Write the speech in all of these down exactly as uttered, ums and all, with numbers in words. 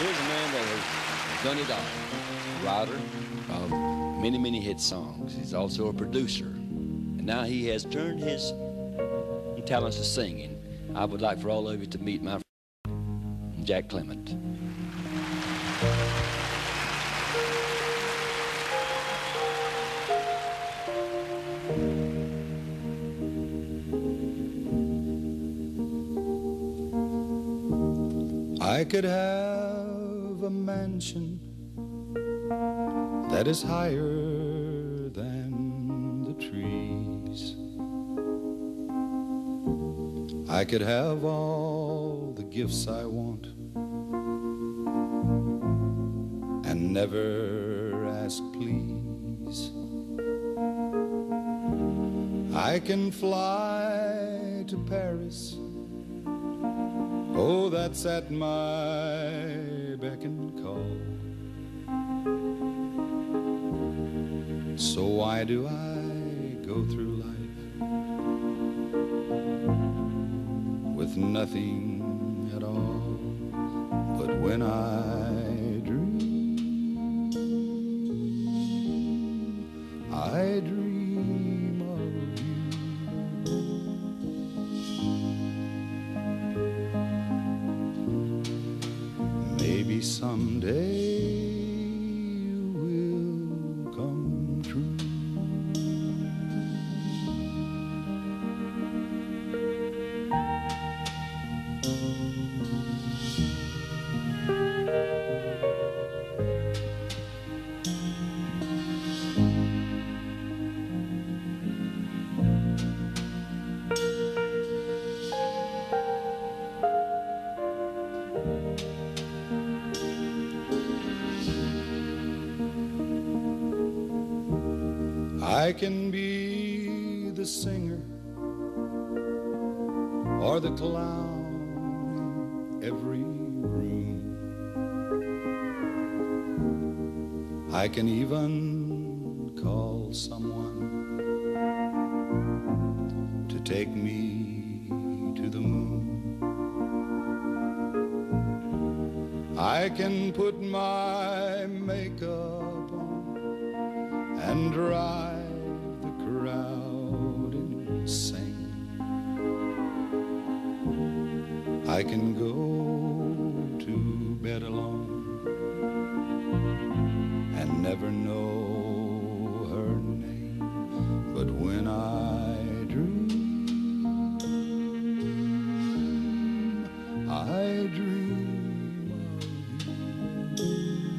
Here's a man that has done it all. Writer of many, many hit songs. He's also a producer. And now he has turned his talents to singing. I would like for all of you to meet my friend, Jack Clement. I could have a mansion that is higher than the trees. I could have all the gifts I want and never ask please. I can fly to Paris. Oh, that's at my beck and call. So why do I go through life with nothing at all? But when I dream, I dream of you. Maybe someday you will come true. I can be the singer or the clown in every room. I can even call someone to take me to the moon. I can put my makeup on and drive the crowd insane. I can go to bed alone and never know her name. But when I dream, I dream of you.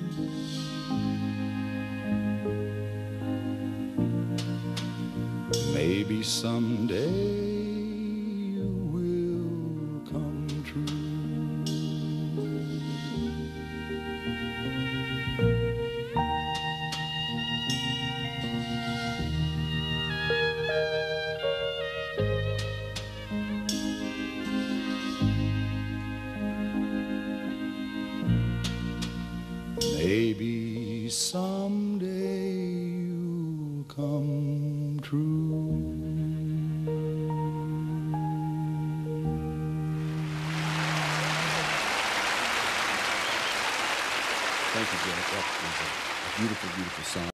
Maybe someday you will come true. Maybe someday you'll come true. Thank you, Jack. That was a beautiful, beautiful song.